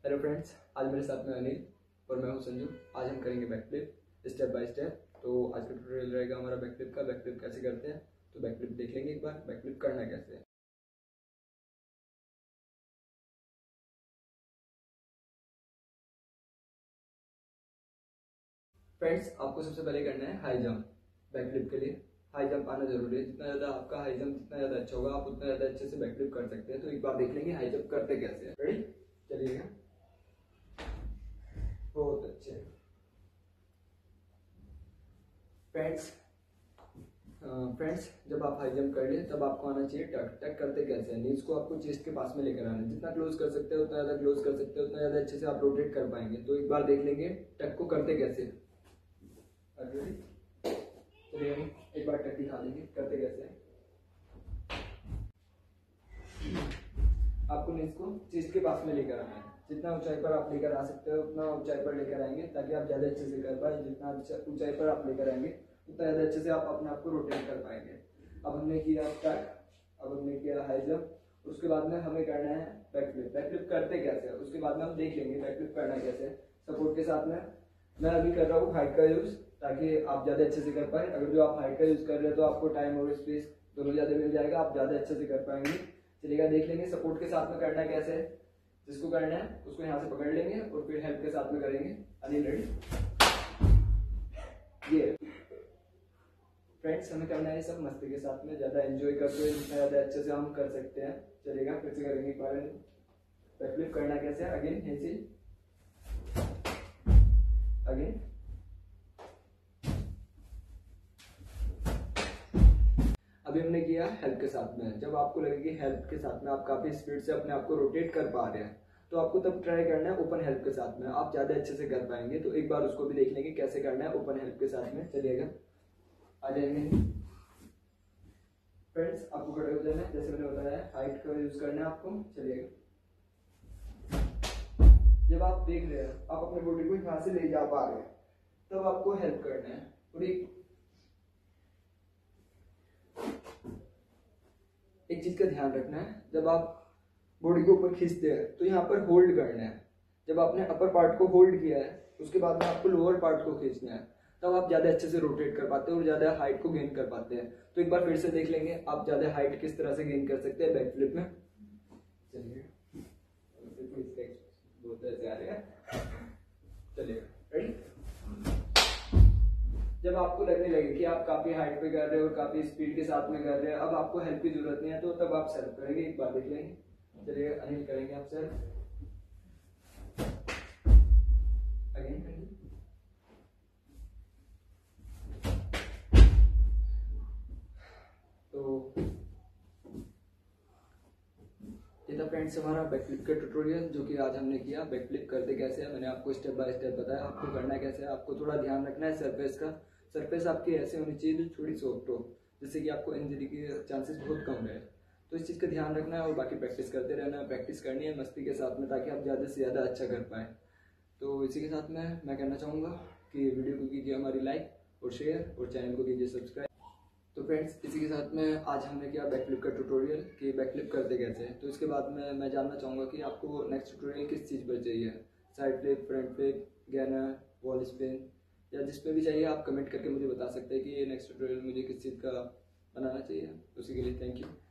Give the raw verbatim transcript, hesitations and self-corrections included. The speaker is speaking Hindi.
हेलो फ्रेंड्स, आज मेरे साथ में अनिल और मैं हूं संजू। आज हम करेंगे back flip step by step. तो आज का ट्यूटोरियल रहेगा हमारा बैक फ्लिप का। बैक फ्लिप कैसे करते हैं तो बैक फ्लिप देख लेंगे एक बार, बैक फ्लिप करना कैसे है। फ्रेंड्स, आपको सबसे पहले करना है हाई जंप। बैक फ्लिप के लिए हाई जंप आना जरूरी है। जितना ज़्यादा आपका हाई जंप जितना ज़्यादा अच्छा होगा, आप उतना ज़्यादा अच्छे से बैक फ्लिप कर सकते हैं। तो एक बार देख लेंगे हाई जंप करते कैसे है। रेडी, चलिएगा। बहुत अच्छे फ्रेंड्स फ्रेंड्स जब आप हाई जंप कर लिए तब आपको आना चाहिए टक। टक करते कैसे है, नीज को आपको चेस्ट के पास में लेकर आना है। जितना क्लोज कर सकते हैं उतना ज़्यादा क्लोज कर सकते हैं, उतना ज़्यादा अच्छे से आप रोटेट कर पाएंगे। तो एक बार देख लेंगे टक को करते कैसे। चलिए एक बार टक दिखा देंगे करते कैसे है। आपको नीज को चेस्ट के पास में लेकर आना है। जितना ऊंचाई पर आप लेकर आ सकते हो उतना ऊंचाई पर लेकर आएंगे, ताकि आप ज़्यादा अच्छे से कर पाए। जितना ऊंचाई पर आप लेकर आएंगे उतना ज़्यादा अच्छे से आप अपने आप को रोटेट कर पाएंगे। अब हमने किया टक, अब हमने किया हाई जंप, उसके बाद में हमें करना है बैक फ्लिप। बैक फ्लिप करते कैसे है उसके बाद में हम देख लेंगे बैक फ्लिप करना कैसे है। सपोर्ट के साथ में मैं अभी कर रहा हूँ हाइट का यूज, ताकि आप ज़्यादा अच्छे से कर पाए। अगर जो आप हाइट का यूज कर रहे हो तो आपको टाइम और स्पेस दोनों ज़्यादा मिल जाएगा, आप ज़्यादा अच्छे से कर पाएंगे। चलिएगा देख लेंगे सपोर्ट के साथ में करना कैसे है। जिसको करना है उसको यहाँ से पकड़ लेंगे और फिर हेल्प के साथ में करेंगे। अनिल रेडी। ये फ्रेंड्स हमें करना है सब मस्ती के साथ में, ज्यादा एंजॉय करते हुए जितना ज्यादा अच्छे से हम कर सकते हैं। चलेगा फिर से करेंगे एक बार। बैक फ्लिप करना कैसे है, अगेन ऐसे अगेन। अभी हमने किया हेल्प के साथ में। जब आपको लगे कि हेल्प के साथ में आप काफी स्पीड से अपने आप को रोटेट कर पा रहे हैं तो आपको तब ट्राई करना है ओपन हेल्प के साथ में, आप ज्यादा अच्छे से कर पाएंगे। तो एक बार उसको भी देख लेंगे कैसे करना है ओपन हेल्प के साथ में। चलिएगा आ जाएंगे फ्रेंड्स, आपको खड़े हो जाना है जैसे मैंने बताया, हाइट का यूज करना है आपको। चलिएगा जब आप देख रहे हैं आप अपने बॉडी को यहाँ से ले जा पा रहे हैं तब आपको हेल्प करना है। और एक एक चीज का ध्यान रखना है, जब आप बॉडी को ऊपर खींचते हैं तो यहाँ पर होल्ड करना है। जब आपने अपर पार्ट को होल्ड किया है उसके बाद में आपको लोअर पार्ट को खींचना है, तब आप ज्यादा अच्छे से रोटेट कर पाते हैं और ज्यादा हाइट को गेन कर पाते हैं। तो एक बार फिर से देख लेंगे आप ज्यादा हाइट किस तरह से गेन कर सकते हैं बैक फ्लिप में। चलिए बहुत ऐसे आ रहे हैं। चलिए रेडी। जब आपको लगने लगे कि आप काफी हाइट पे कर रहे हो और काफी स्पीड के साथ में कर रहे हैं, अब आपको हेल्प की जरूरत नहीं है, तो तब आप सेल्फ करेंगे। एक बार देख लेंगे। चलिए अनिल करेंगे आप सेल्फ। अगेन तो ये था फ्रेंड्स हमारा बैक फ्लिप का ट्यूटोरियल, जो कि आज हमने किया। बैक फ्लिप करते कैसे है मैंने आपको स्टेप बाय स्टेप बताया। आपको करना कैसे है, आपको थोड़ा ध्यान रखना है सरफेस का। सरफेस आपकी ऐसे होनी चाहिए जो थोड़ी सॉफ्ट हो, जिससे कि आपको इंजरी के चांसेस बहुत कम रहे। तो इस चीज़ का ध्यान रखना है और बाकी प्रैक्टिस करते रहना है। प्रैक्टिस करनी है मस्ती के साथ में, ताकि आप ज़्यादा से ज़्यादा अच्छा कर पाएँ। तो इसी के साथ में मैं कहना चाहूँगा कि वीडियो को कीजिए हमारी लाइक और शेयर और चैनल को कीजिए सब्सक्राइब। तो फ्रेंड्स इसी के साथ में आज हमने किया बैक फ्लिप का ट्यूटोरियल कि बैक फ्लिप करते कैसे हैं। तो इसके बाद में मैं जानना चाहूँगा कि आपको नेक्स्ट ट्यूटोरियल किस चीज़ पर चाहिए, side flip, front flip, gainer, wall spin, या जिस पे भी चाहिए आप कमेंट करके मुझे बता सकते हैं कि ये नेक्स्ट ट्यूटोरियल मुझे किस चीज़ का बनाना चाहिए। उसी के लिए थैंक यू।